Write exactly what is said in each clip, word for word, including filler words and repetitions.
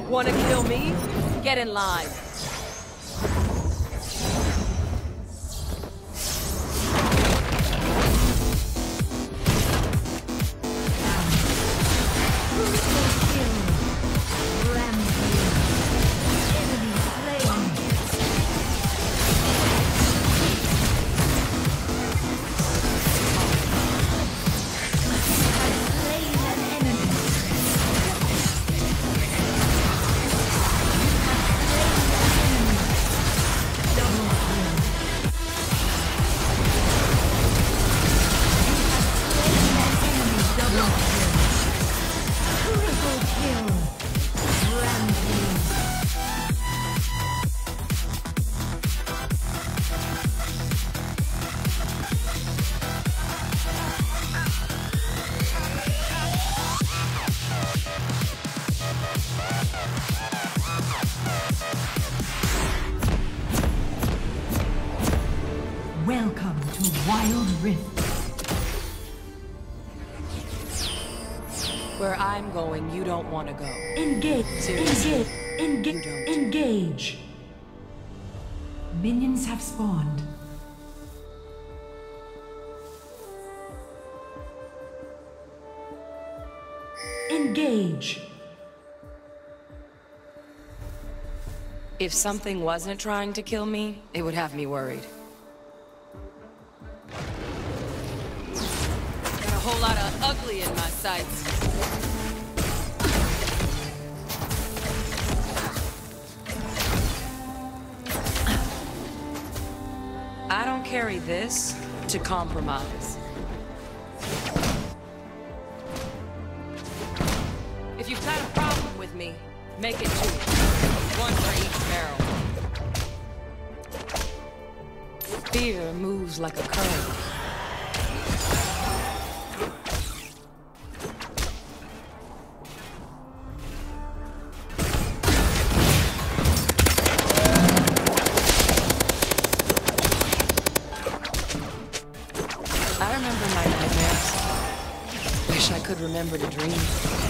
Wanna kill me? Get in line. Welcome to Wild Rift. Where I'm going, you don't want to go. Engage. Seriously? Engage. You don't. Engage. Minions have spawned. Engage. If something wasn't trying to kill me, it would have me worried. Got a whole lot of ugly in my sights. I don't carry this to compromise. If you've got a problem with me, make it two. One for each barrel. Fear moves like a current. I remember my nightmares. Wish I could remember to dream.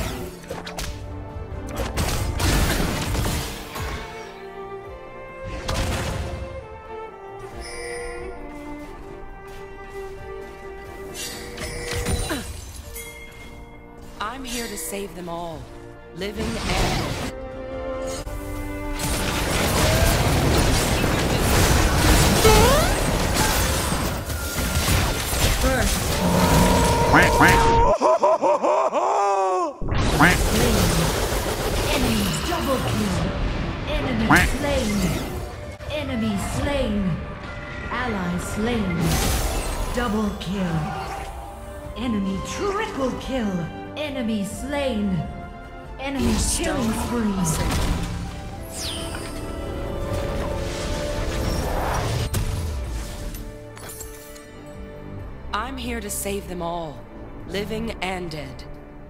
I'm here to save them all, living and dead. Quack, quack. Quack. Enemy double kill. Enemy Quack. slain. Enemy slain. Ally slain. Double kill. Enemy triple kill. Enemy slain. Enemy killing spree. I'm here to save them all, living and dead.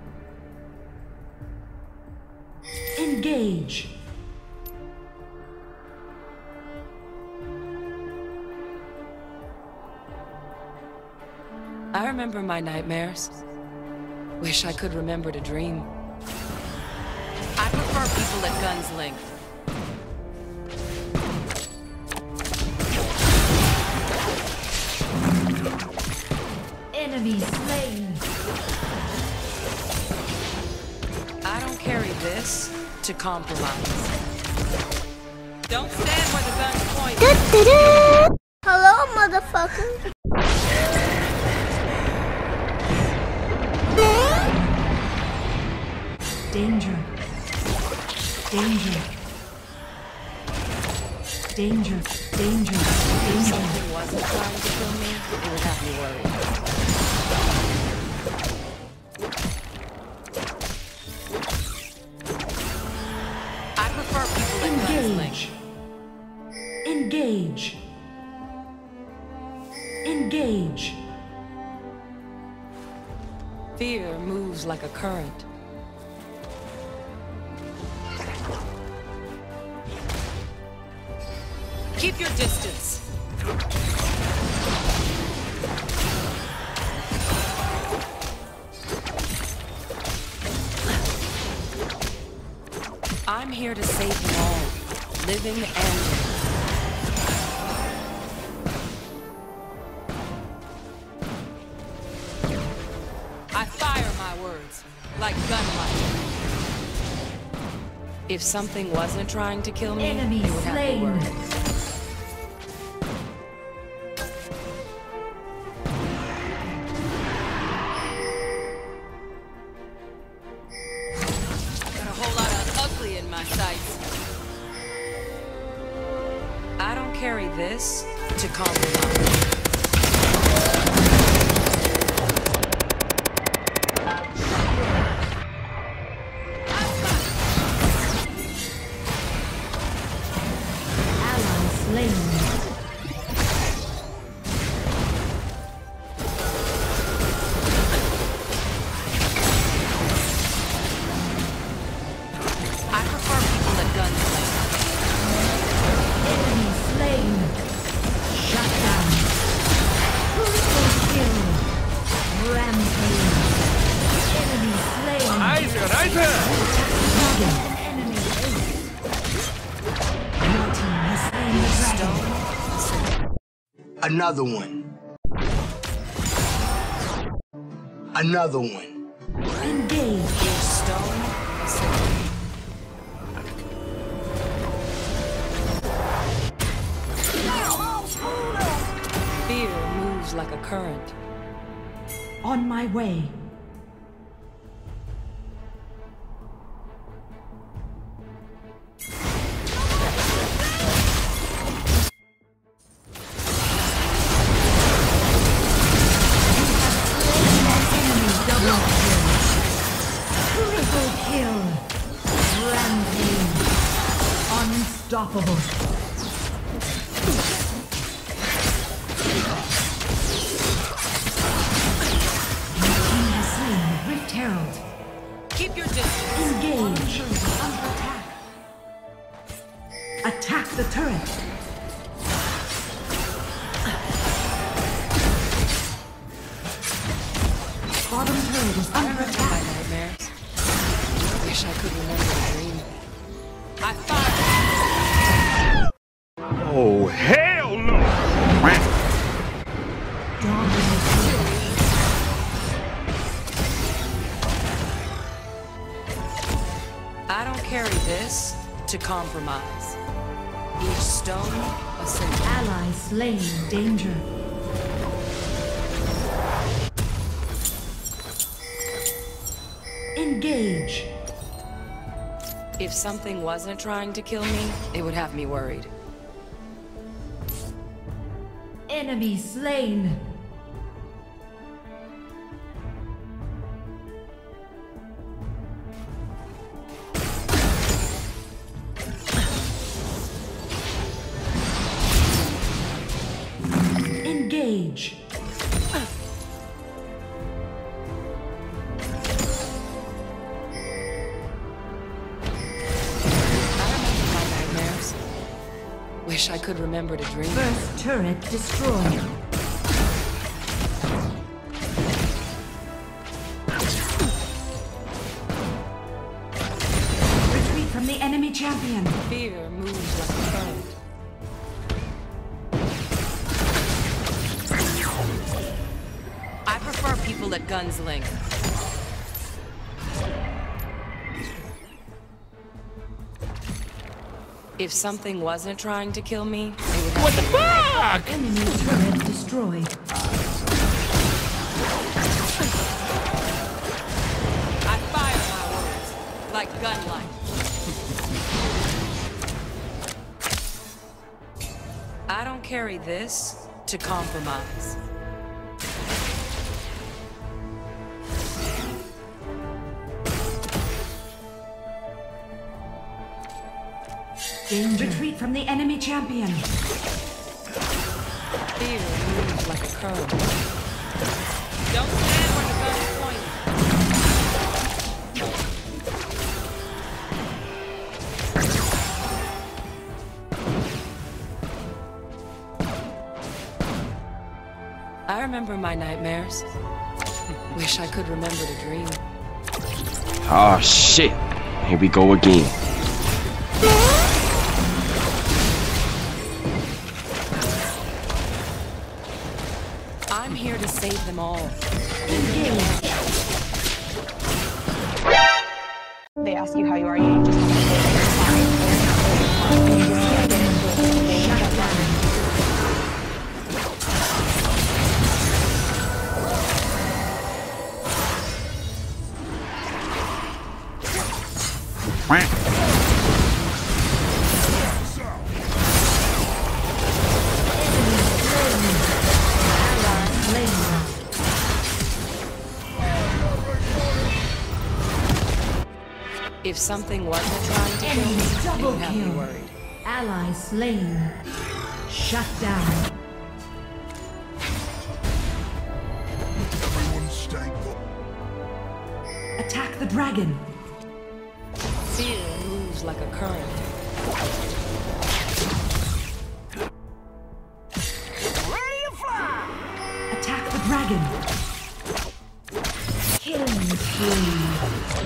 Engage. I remember my nightmares. Wish I could remember to dream. I prefer people at gun's length. Enemy slain. I don't carry this to compromise. Don't stand where the gun's pointing. Hello, motherfucker. Danger. Danger. Danger. Danger. If Danger. something wasn't trying to kill me, it would have me worried. I prefer people at gun's length. Engage. Engage. Engage. Fear moves like a current. Keep your distance. I'm here to save them all, living and dead. I fire my words, like gunlight. If something wasn't trying to kill me, Enemy it would have me slain. worried. Got a whole lot of ugly in my sights. I don't carry this to compromise. Another one. Another one. Engage. Stone. Fear moves like a current. On my way. Unstoppable. Your team has slain Rift Herald. Keep your distance. Engage. Attack. Attack the turret. Bottom turret is under attack. Nightmares. Wish I could remember the dream. I fire. Oh, hell no! I don't carry this to compromise. Each stone, a symbol. Ally slain. Danger. Engage. If something wasn't trying to kill me, it would have me worried. Enemy slain. Engage. Wish I could remember to dream. First turret destroyed. Retreat from the enemy champion. Fear moves like a current. I prefer people at gun's length. If something wasn't trying to kill me, it would have What the fuck? Enemy turret destroyed. I fire my words like gunlight. I don't carry this to compromise. Danger. Retreat from the enemy champion. Fear moves like a current. Don't stand where the gun is pointed. I remember my nightmares. Wish I could remember to dream. Oh shit. Here we go again. I'm here to save them all. They ask you how you are, you just want to say that you're fine. They're not really fine. You just can't get into it because they shut down. If something wasn't trying to kill me, Enemy you double would have me kill. worried. Ally slain. Shut down. Everyone stay put. Attack the dragon. Fear moves like a current. Attack the dragon. Killing spree.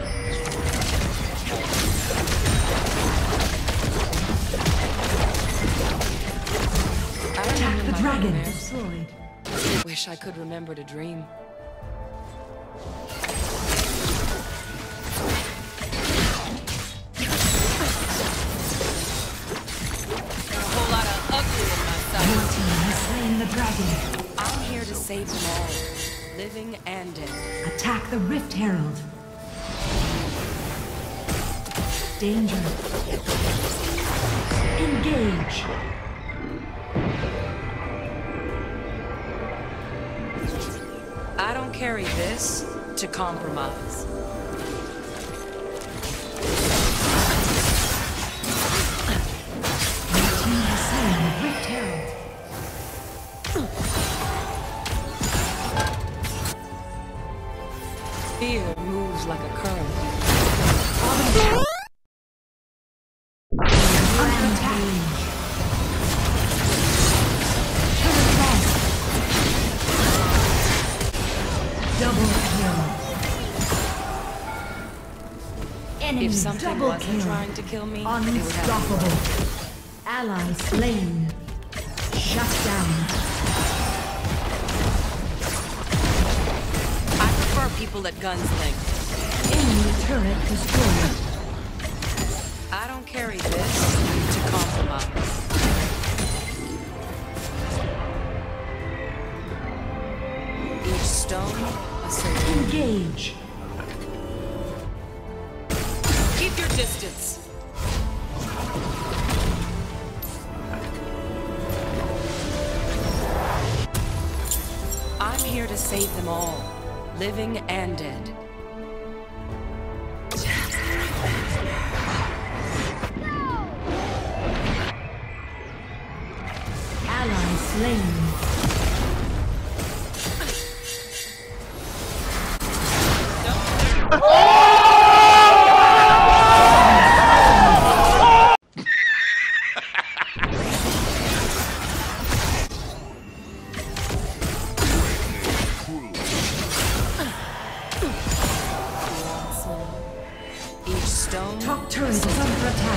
I Attack remember the my dragon. nightmares. Destroyed. Wish I could remember to dream. A whole lot of ugly in my Your sight. team has slain the dragon. I'm here to save them all, living and dead. Attack the Rift Herald. Danger. Engage. I don't carry this to compromise. Your team has slain the Rift Herald. Fear moves like a current. Under attack. Turret lost. Double kill. Enemy If something double wasn't kill. trying to kill me, it would have me Unstoppable. worried. Ally slain. Shut down. I prefer people at guns length. Enemy turret destroyed. I don't carry this to compromise. Each stone, a circle. Engage. Keep your distance. I'm here to save them all, living and dead. Ally slain. Each stone, Top turret is under attack.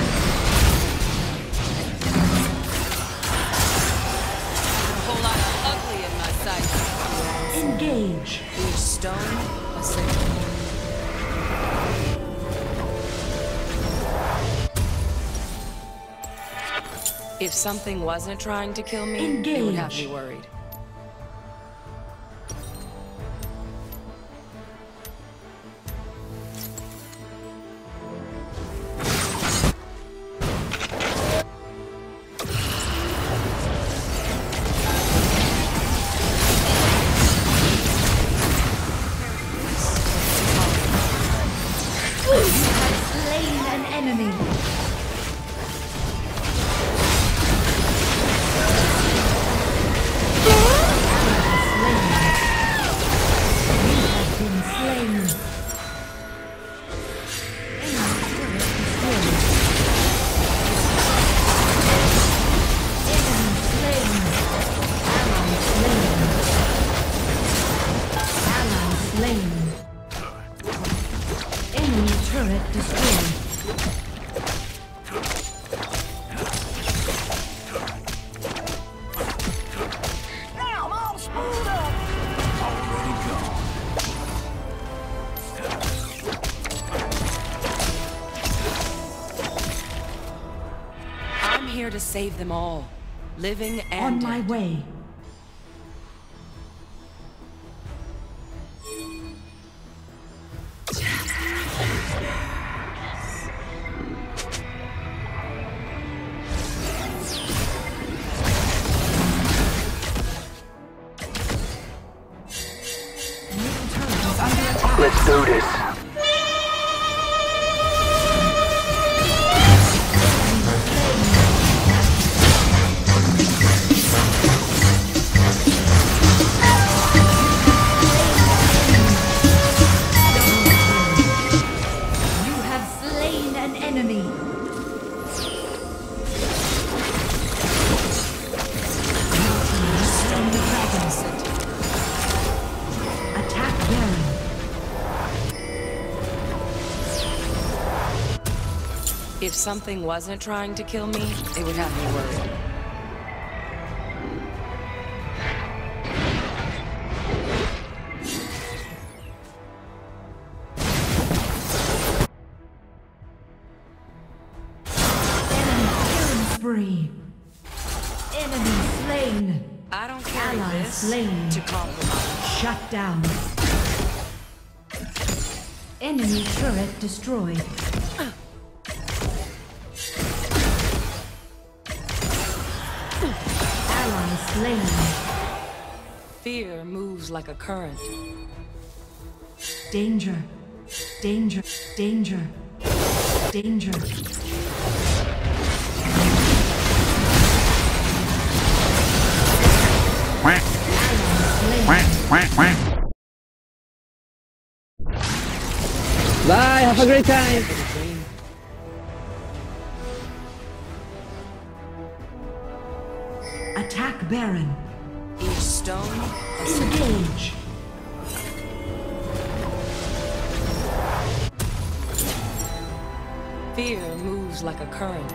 a whole lot of ugly in my sight. Engage. Each stone, a circle. If something wasn't trying to kill me, it would have me Engage. worried. Slain an enemy. here to save them all, living and On dead. my way. Let's do this. You have slain an enemy. Slain the dragon. Attack Baron. If something wasn't trying to kill me, it would have me worried. Spree. Enemy slain. I don't carry Ally this slain. to compromise. Shut down. Enemy turret destroyed. Ally slain. Fear moves like a current. Danger. Danger. Danger. Danger. Bye, have a great time. Attack Baron. Each stone, a Engage. fear moves like a current.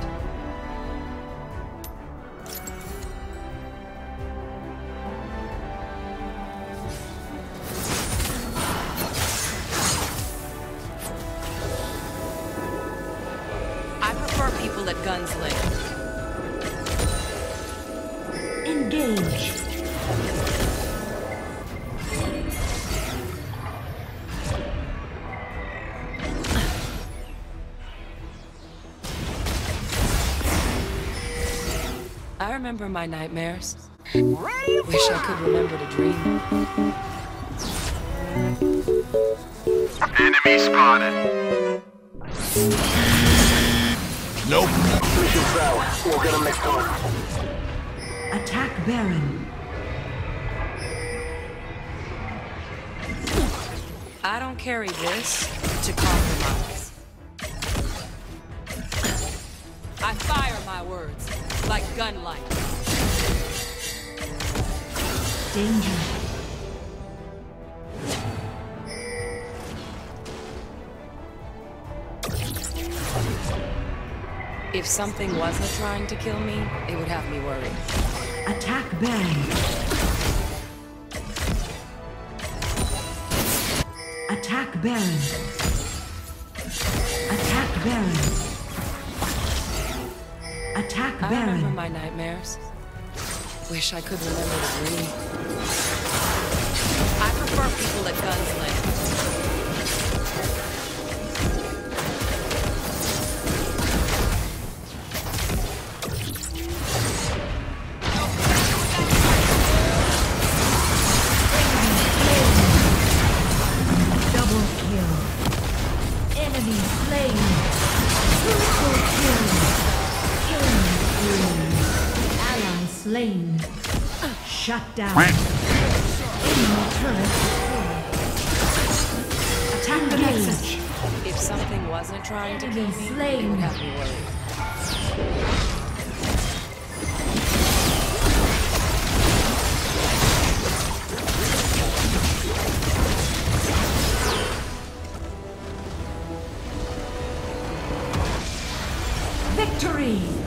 I prefer people at gunsling. Engage. I remember my nightmares. Wish I could remember to dream. Enemy spotted. Nope. Mission failed. We'll get him next time. Attack Baron. I don't carry this to compromise. I fire my words like gunlight. Danger. If something wasn't trying to kill me, it would have me worried. Attack Baron. Attack Baron. Attack Baron. Attack I remember Baron. my nightmares. Wish I could remember to dream. I prefer people at gunsling. Double kill. Enemy slain. Triple kill. Killing spree. Ally slain. Shut down. Enemy turret destroyed. Attack the message. If something wasn't trying to kill Enemy me, it slain. would have me worried. Victory!